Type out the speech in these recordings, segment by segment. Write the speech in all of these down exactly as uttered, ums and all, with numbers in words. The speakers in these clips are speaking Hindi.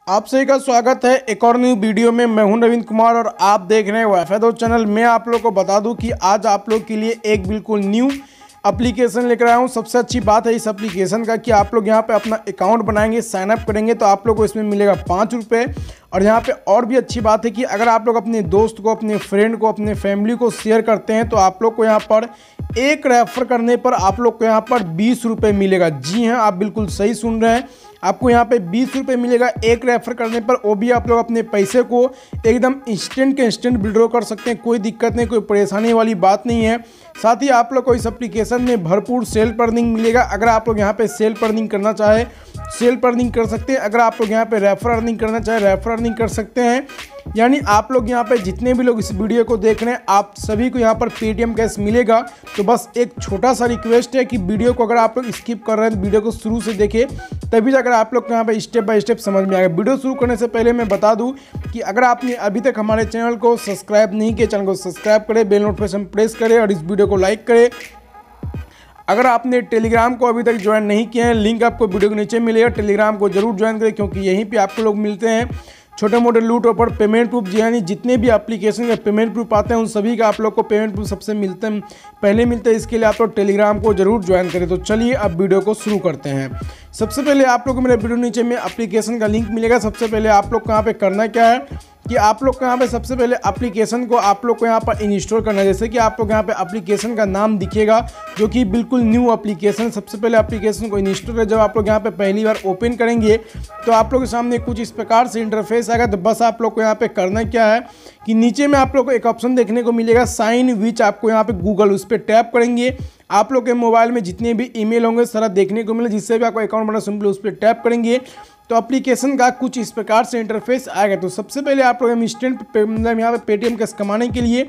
आप सभी का स्वागत है एक और न्यू वीडियो में। मैं हूं नवीन कुमार और आप देख रहे हैं वाईफाई दो चैनल। मैं आप लोग को बता दूं कि आज आप लोग के लिए एक बिल्कुल न्यू एप्लीकेशन लेकर आया हूं। सबसे अच्छी बात है इस एप्लीकेशन का कि आप लोग यहां पे अपना अकाउंट बनाएंगे, साइन अप करेंगे तो आप लोग को इसमें मिलेगा पाँच रुपये। और यहाँ पे और भी अच्छी बात है कि अगर आप लोग अपने दोस्त को, अपने फ्रेंड को, अपने फैमिली को शेयर करते हैं तो आप लोग को यहाँ पर एक रेफर करने पर आप लोग को यहाँ पर बीस रुपये मिलेगा। जी हाँ, आप बिल्कुल सही सुन रहे हैं, आपको यहाँ पे बीस रुपये मिलेगा एक रेफर करने पर। वो भी आप लोग अपने पैसे को एकदम इंस्टेंट के इंस्टेंट विड्रॉ कर सकते हैं, कोई दिक्कत नहीं, कोई परेशानी वाली बात नहीं है। साथ ही आप लोग को इस एप्लीकेशन में भरपूर सेल्फ अर्निंग मिलेगा। अगर आप लोग यहाँ पे सेल्फ अर्निंग करना चाहे सेल्फ अर्निंग कर सकते हैं, अगर आप लोग यहाँ पे रेफर अर्निंग करना चाहे रेफर अर्निंग कर सकते हैं। यानी आप लोग यहाँ पे जितने भी लोग इस वीडियो को देख रहे हैं आप सभी को यहाँ पर पेटीएम कैश मिलेगा। तो बस एक छोटा सा रिक्वेस्ट है कि वीडियो को अगर आप लोग स्किप कर रहे हैं तो वीडियो को शुरू से देखें, तभी जाकर आप लोग को यहाँ पे स्टेप बाय स्टेप समझ में आएगा। वीडियो शुरू करने से पहले मैं बता दूं कि अगर आपने अभी तक हमारे चैनल को सब्सक्राइब नहीं किया, चैनल को सब्सक्राइब करें, बेल नोटिफिकेशन प्रेस करें और इस वीडियो को लाइक करें। अगर आपने टेलीग्राम को अभी तक ज्वाइन नहीं किया है, लिंक आपको वीडियो के नीचे मिलेगा, टेलीग्राम को जरूर ज्वाइन करें क्योंकि यहीं पे आपको लोग मिलते हैं छोटे मोटे लूट ऑफर, पेमेंट प्रूफ। जी यानी जितने भी एप्लीकेशन के पेमेंट प्रूफ आते हैं उन सभी का आप लोग को पेमेंट प्रूफ सबसे मिलते हैं पहले मिलते हैं। इसके लिए आप लोग टेलीग्राम को जरूर ज्वाइन करें। तो चलिए अब वीडियो को शुरू करते हैं। सबसे पहले आप लोग को मेरे वीडियो नीचे में एप्लीकेशन का लिंक मिलेगा। सबसे पहले आप लोग को यहाँ पे करना क्या है कि आप लोग को यहाँ पे सबसे पहले एप्लीकेशन को आप लोग को यहाँ पर इंस्टॉल करना है। जैसे कि आप लोग यहाँ पे एप्लीकेशन का नाम दिखेगा जो कि बिल्कुल न्यू एप्लीकेशन। सबसे पहले एप्लीकेशन को इंस्टॉल करें। जब आप लोग यहाँ पे पहली बार ओपन करेंगे तो आप लोग के सामने कुछ इस प्रकार से इंटरफेस आएगा। तो बस आप लोग को यहाँ पे करना क्या है कि नीचे में आप लोग को एक ऑप्शन देखने को मिलेगा साइन विच, आपको यहाँ पे गूगल, उस पर टैप करेंगे। आप लोग के मोबाइल में जितने भी ईमेल होंगे सारा देखने को मिले, जिससे भी आपको अकाउंट बना, सिंपली उस पर टैप करेंगे तो एप्लीकेशन का कुछ इस प्रकार से इंटरफेस आएगा। तो सबसे पहले आप लोग इंस्टेंट मतलब यहाँ पे पेटीएम कैश कमाने के लिए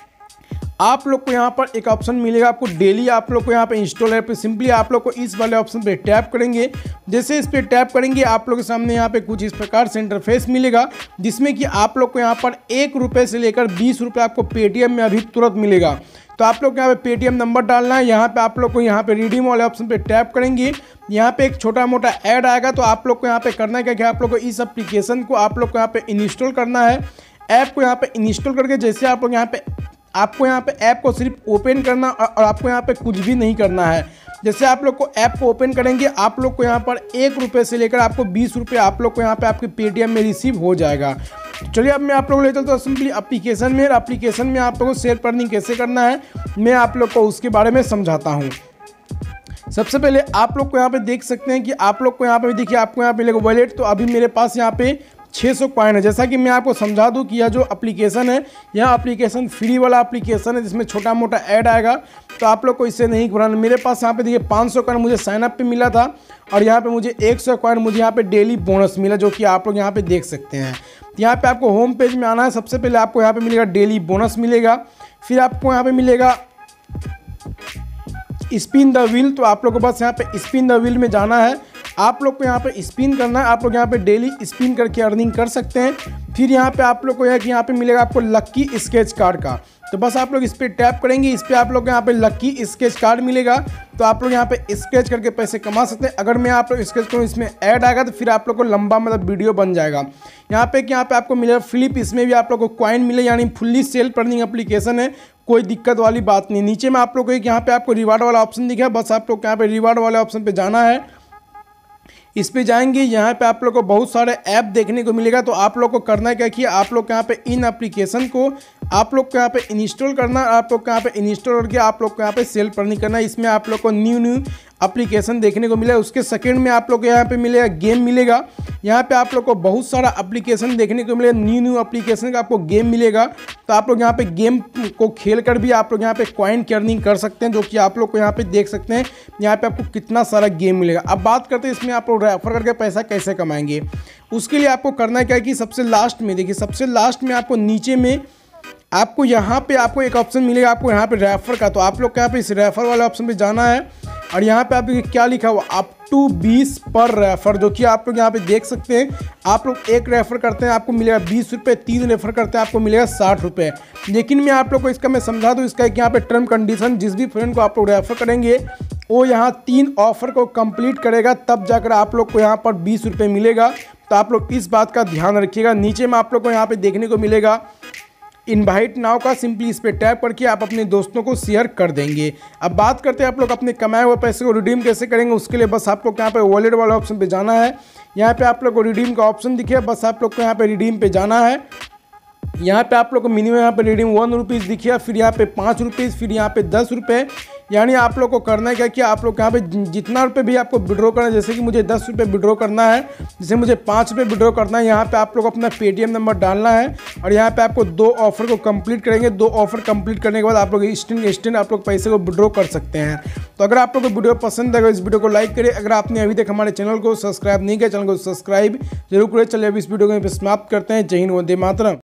आप लोग को यहाँ पर एक ऑप्शन मिलेगा, आपको डेली आप लोग को यहाँ पे इंस्टॉल है। सिंपली आप लोग को इस वाले ऑप्शन पे टैप करेंगे। जैसे इस पे टैप करेंगे आप लोग के सामने यहाँ पे कुछ इस प्रकार से इंटरफेस मिलेगा, जिसमें कि आप लोग को यहाँ पर एक रुपये से लेकर बीस रुपये आपको पेटीएम में अभी तुरंत मिलेगा। तो आप लोग यहाँ पे पेटीएम नंबर डालना है। यहाँ पे आप लोग को यहाँ पे रिडीम वाले ऑप्शन पे टैप करेंगे। यहाँ पे एक छोटा मोटा ऐड आएगा। तो आप लोग को यहाँ पे करना है क्या कि आप लोग को इस एप्लीकेशन को आप लोग को यहाँ पे इंस्टॉल करना है। ऐप को यहाँ पे इंस्टॉल करके जैसे आप लोग यहाँ पे आपको यहाँ पे ऐप को सिर्फ ओपन करना और आपको यहाँ पे कुछ भी नहीं करना है। जैसे आप लोग को ऐप को ओपन करेंगे आप लोग को यहाँ पर एक रुपये से लेकर आपको बीस रुपये आप लोग को यहाँ पे आपके पेटीएम में रिसीव हो जाएगा। चलिए अब मैं आप लोगों को ले चलता हूँ सिंपली एप्लीकेशन में। एप्लीकेशन में आप लोगों को सेल्फ अर्निंग कैसे करना है मैं आप लोग को उसके बारे में समझाता हूँ। सबसे पहले आप लोग को यहाँ पे देख सकते हैं कि आप लोग को यहाँ पे देखिए आपको यहाँ पे मिलेगा वॉलेट। तो अभी मेरे पास यहाँ पे छः सौ कॉइन है। जैसा कि मैं आपको समझा दूं कि यह जो एप्लीकेशन है यह एप्लीकेशन फ्री वाला एप्लीकेशन है जिसमें छोटा मोटा ऐड आएगा। तो आप लोग को इससे नहीं घबराना। मेरे पास यहाँ पे देखिए पाँच सौ कॉइन मुझे साइन अप पे मिला था और यहाँ पे मुझे एक सौ कॉइन मुझे यहाँ पे डेली बोनस मिला, जो कि आप लोग यहाँ पे देख सकते हैं। यहाँ पे आपको होम पेज में आना है। सबसे पहले आपको यहाँ पे मिलेगा डेली बोनस मिलेगा, फिर आपको यहाँ पे मिलेगा स्पिन द व्हील। तो आप लोग को बस यहाँ पे स्पिन द व्हील में जाना है। आप लोग को यहाँ पे स्पिन करना है। आप लोग यहाँ पे डेली स्पिन करके अर्निंग कर सकते हैं। फिर यहाँ पे आप लोग को यह कि यहाँ पे मिलेगा आपको लक्की स्केच कार्ड का। तो बस आप लोग इस पर टैप करेंगे, इस पर आप लोग यहाँ पे लक्की स्केच कार्ड मिलेगा। तो आप लोग यहाँ पे स्केच करके पैसे कमा सकते हैं। अगर मैं आप लोग स्केच करूँ इसमें ऐड आएगा तो फिर आप लोग को लंबा मतलब वीडियो बन जाएगा। यहाँ पे कि यहाँ पे आपको मिलेगा फ्लिप, इसमें भी आप लोग को कॉइन मिले, यानी फुल्ली सेल्फ अर्निंग एप्लीकेशन है, कोई दिक्कत वाली बात नहीं। नीचे में आप लोग को एक यहाँ पे आपको रिवार्ड वाला ऑप्शन दिखा है, बस आप लोग यहाँ पे रिवार्ड वाले ऑप्शन पे जाना है। इस पे जाएंगे, यहाँ पे आप लोग को बहुत सारे ऐप देखने को मिलेगा। तो आप लोग को करना है क्या कि आप लोग यहाँ पे इन एप्लीकेशन को आप लोग को यहाँ पे इंस्टॉल करना, आप लोग को यहाँ पे इंस्टॉल करके आप लोग को यहाँ पे सेल्फ अर्निंग करना। इसमें आप लोग को न्यू न्यू एप्लीकेशन देखने को मिलेगा। उसके सेकंड में आप लोग को यहाँ पे मिलेगा गेम मिलेगा। यहाँ पे आप लोग को बहुत सारा एप्लीकेशन देखने को मिलेगा, न्यू न्यू एप्लीकेशन का आपको गेम मिलेगा। तो आप लोग यहाँ पे गेम को खेल कर भी आप लोग यहाँ पे कॉइन की अर्निंग कर सकते हैं, जो कि आप लोग को यहाँ पे देख सकते हैं। यहाँ पे आपको कितना सारा गेम मिलेगा। अब बात करते हैं इसमें आप लोग रेफर करके पैसा कैसे कमाएंगे। उसके लिए आपको करना क्या है कि सबसे लास्ट में देखिए, सबसे लास्ट में आपको नीचे में आपको यहाँ पे आपको एक ऑप्शन मिलेगा, आपको यहाँ पे रेफर का। तो आप लोग यहाँ पे इस रेफर वाले ऑप्शन पे जाना है और यहाँ पे आप क्या लिखा हुआ अप टू बीस पर रेफर, जो कि आप लोग यहाँ पे देख सकते हैं। आप लोग एक रेफर करते हैं आपको मिलेगा बीस रुपये, तीन रेफर करते हैं आपको मिलेगा साठ रुपये। लेकिन मैं आप लोग को इसका मैं समझा दूँ, इसका एक यहाँ पे टर्म कंडीशन, जिस भी फ्रेंड को आप लोग रेफर करेंगे वो यहाँ तीन ऑफर को कंप्लीट करेगा, तब जाकर आप लोग को यहाँ पर बीस रुपये मिलेगा। तो आप लोग इस बात का ध्यान रखिएगा। नीचे में आप लोग को यहाँ पे देखने को मिलेगा इनवाइट नाउ का, सिंपली इस पर टैप करके आप अपने दोस्तों को शेयर कर देंगे। अब बात करते हैं आप लोग अपने कमाए हुए पैसे को रिडीम कैसे करेंगे। उसके लिए बस आप लोग यहाँ पे वॉलेट वाला ऑप्शन पे जाना है। यहाँ पे आप लोग को रिडीम का ऑप्शन दिखे, बस आप लोग को यहाँ पे रिडीम पे जाना है। यहाँ पे आप लोग को मिनिमम यहाँ पे रिडीम वन रुपीज़ दिखिए, फिर यहाँ पे पाँच रुपीज़, फिर यहाँ पे दस रुपये। यानी आप लोग को करना है क्या कि आप लोग यहाँ पे जितना रुपये भी आपको विड्रॉ करना है, जैसे कि मुझे दस रुपये विड्रॉ करना है, जैसे मुझे पाँच रुपये विड्रॉ करना है, यहाँ पे आप लोग अपना पेटीएम नंबर डालना है और यहाँ पे आपको दो ऑफर को कंप्लीट करेंगे। दो ऑफर कंप्लीट करने के बाद आप लोग इंस्टेंट इंस्टेंट आप लोग पैसे को विड्रॉ कर सकते हैं। तो अगर आप लोग को वीडियो पसंद है, इस वीडियो को लाइक करें। अगर आपने अभी तक हमारे चैनल को सब्सक्राइब नहीं किया, चैनल को सब्सक्राइब जरूर करें। चलिए अब इस वीडियो को यहाँ पे समाप्त करते हैं। जय हिंद, वंदे मातरम।